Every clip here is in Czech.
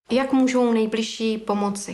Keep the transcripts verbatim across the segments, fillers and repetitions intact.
Jak můžou nejbližší pomoci?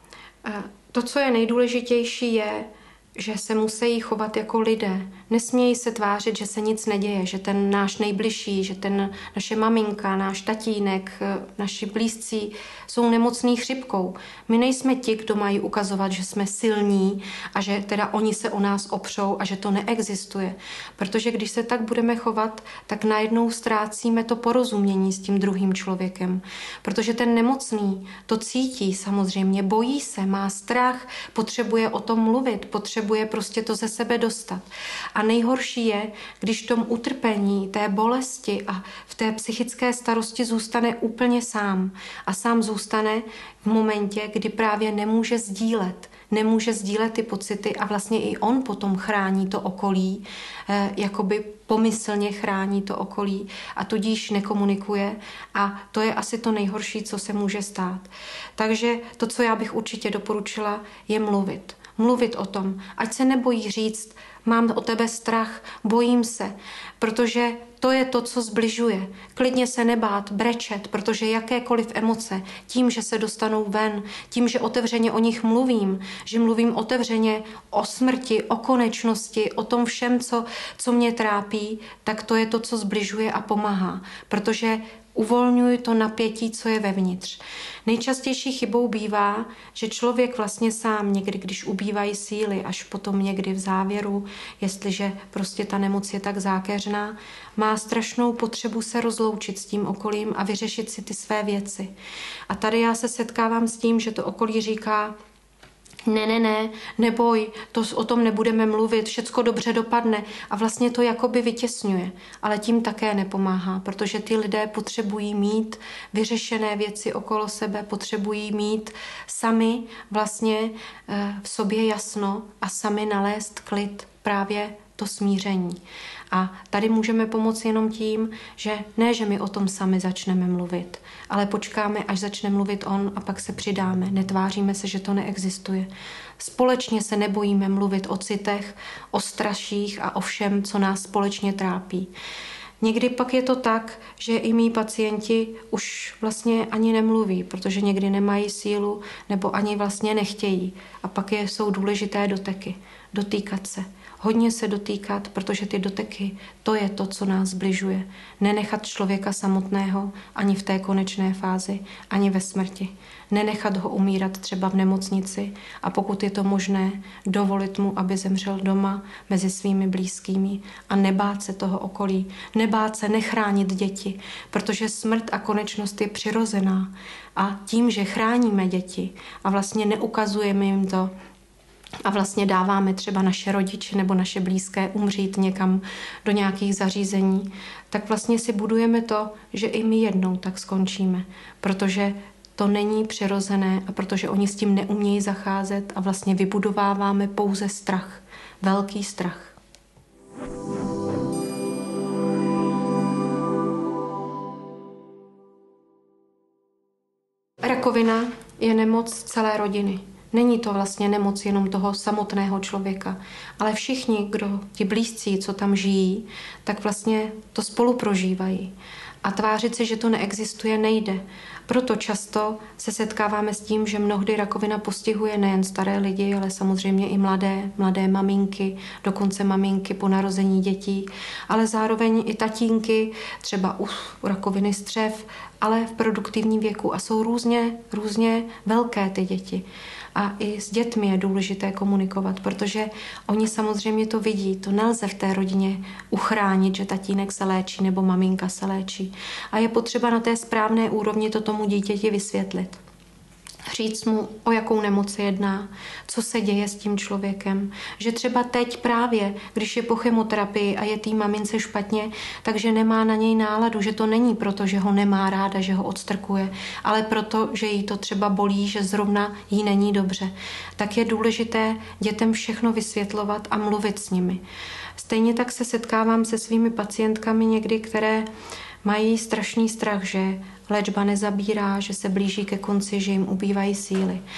To, co je nejdůležitější, je, že se musí chovat jako lidé. Nesmějí se tvářit, že se nic neděje, že ten náš nejbližší, že ten naše maminka, náš tatínek, naši blízcí jsou nemocní chřipkou. My nejsme ti, kdo mají ukazovat, že jsme silní a že teda oni se o nás opřou a že to neexistuje. Protože když se tak budeme chovat, tak najednou ztrácíme to porozumění s tím druhým člověkem. Protože ten nemocný to cítí samozřejmě, bojí se, má strach, potřebuje o tom mluvit, potřebuje prostě to ze sebe dostat. A nejhorší je, když v tom utrpení, té bolesti a v té psychické starosti zůstane úplně sám. A sám zůstane v momentě, kdy právě nemůže sdílet. Nemůže sdílet ty pocity a vlastně i on potom chrání to okolí, eh, jakoby pomyslně chrání to okolí a tudíž nekomunikuje a to je asi to nejhorší, co se může stát. Takže to, co já bych určitě doporučila, je mluvit. Mluvit o tom, ať se nebojí říct, mám o tebe strach, bojím se, protože to je to, co zbližuje. Klidně se nebát, brečet, protože jakékoliv emoce, tím, že se dostanou ven, tím, že otevřeně o nich mluvím, že mluvím otevřeně o smrti, o konečnosti, o tom všem, co, co mě trápí, tak to je to, co zbližuje a pomáhá, protože uvolňuji to napětí, co je vevnitř. Nejčastější chybou bývá, že člověk vlastně sám někdy, když ubývají síly, až potom někdy v závěru, jestliže prostě ta nemoc je tak zákeřná, má strašnou potřebu se rozloučit s tím okolím a vyřešit si ty své věci. A tady já se setkávám s tím, že to okolí říká, ne, ne, ne, neboj, to, o tom nebudeme mluvit, všecko dobře dopadne a vlastně to jakoby vytěsňuje, ale tím také nepomáhá, protože ty lidé potřebují mít vyřešené věci okolo sebe, potřebují mít sami vlastně v sobě jasno a sami nalézt klid, právě to smíření. A tady můžeme pomoct jenom tím, že ne, že my o tom sami začneme mluvit, ale počkáme, až začne mluvit on a pak se přidáme. Netváříme se, že to neexistuje. Společně se nebojíme mluvit o citech, o straších a o všem, co nás společně trápí. Někdy pak je to tak, že i mý pacienti už vlastně ani nemluví, protože někdy nemají sílu nebo ani vlastně nechtějí. A pak je, jsou důležité doteky, dotýkat se. Hodně se dotýkat, protože ty doteky, to je to, co nás zbližuje. Nenechat člověka samotného ani v té konečné fázi, ani ve smrti. Nenechat ho umírat třeba v nemocnici a pokud je to možné, dovolit mu, aby zemřel doma mezi svými blízkými a nebát se toho okolí. Nebát se nechránit děti, protože smrt a konečnost je přirozená. A tím, že chráníme děti a vlastně neukazujeme jim to, a vlastně dáváme třeba naše rodiče nebo naše blízké umřít někam do nějakých zařízení, tak vlastně si budujeme to, že i my jednou tak skončíme, protože to není přirozené a protože oni s tím neumějí zacházet a vlastně vybudováváme pouze strach, velký strach. Rakovina je nemoc celé rodiny. Není to vlastně nemoc jenom toho samotného člověka, ale všichni, kdo ti blízcí, co tam žijí, tak vlastně to spolu prožívají. A tvářit si, že to neexistuje, nejde. Proto často se setkáváme s tím, že mnohdy rakovina postihuje nejen staré lidi, ale samozřejmě i mladé, mladé maminky, dokonce maminky po narození dětí, ale zároveň i tatínky, třeba u rakoviny střev, ale v produktivním věku. A jsou různě, různě velké ty děti. A i s dětmi je důležité komunikovat, protože oni samozřejmě to vidí. To nelze v té rodině uchránit, že tatínek se léčí nebo maminka se léčí. A je potřeba na té správné úrovni to tomu dítěti vysvětlit. Říct mu, o jakou nemoc se jedná, co se děje s tím člověkem. Že třeba teď právě, když je po chemoterapii a je té mamince špatně, takže nemá na něj náladu, že to není proto, že ho nemá ráda, že ho odstrkuje, ale proto, že jí to třeba bolí, že zrovna jí není dobře. Tak je důležité dětem všechno vysvětlovat a mluvit s nimi. Stejně tak se setkávám se svými pacientkami někdy, které mají strašný strach, že léčba nezabírá, že se blíží ke konci, že jim ubývají síly.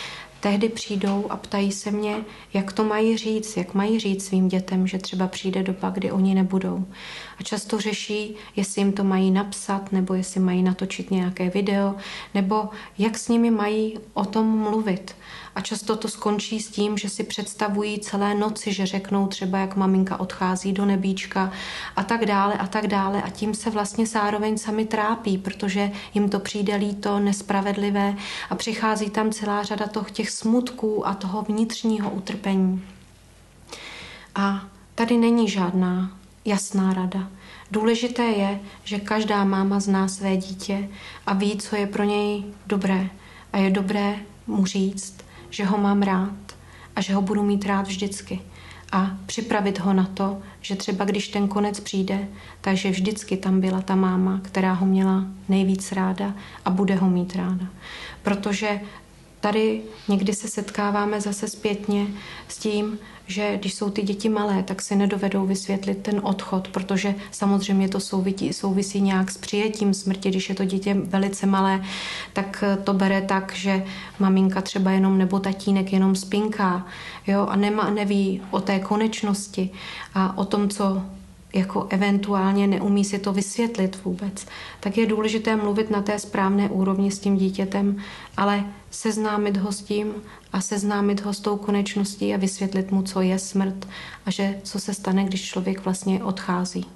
tehdy přijdou a ptají se mě, jak to mají říct, jak mají říct svým dětem, že třeba přijde doba, kdy oni nebudou. A často řeší, jestli jim to mají napsat, nebo jestli mají natočit nějaké video, nebo jak s nimi mají o tom mluvit. A často to skončí s tím, že si představují celé noci, že řeknou třeba, jak maminka odchází do nebíčka a tak dále a tak dále. A tím se vlastně zároveň sami trápí, protože jim to přijde líto, nespravedlivé a přichází tam celá řada těch smutků a toho vnitřního utrpení. A tady není žádná jasná rada. Důležité je, že každá máma zná své dítě a ví, co je pro něj dobré. A je dobré mu říct, že ho mám rád a že ho budu mít rád vždycky. A připravit ho na to, že třeba když ten konec přijde, takže vždycky tam byla ta máma, která ho měla nejvíc ráda a bude ho mít ráda. Protože tady někdy se setkáváme zase zpětně s tím, že když jsou ty děti malé, tak si nedovedou vysvětlit ten odchod, protože samozřejmě to souvisí, souvisí nějak s přijetím smrti. Když je to dítě velice malé, tak to bere tak, že maminka třeba jenom nebo tatínek jenom spinká, jo, a nemá, neví o té konečnosti a o tom, co jako eventuálně neumí si to vysvětlit vůbec, tak je důležité mluvit na té správné úrovni s tím dítětem, ale seznámit ho s tím a seznámit ho s tou konečností a vysvětlit mu, co je smrt a že co se stane, když člověk vlastně odchází.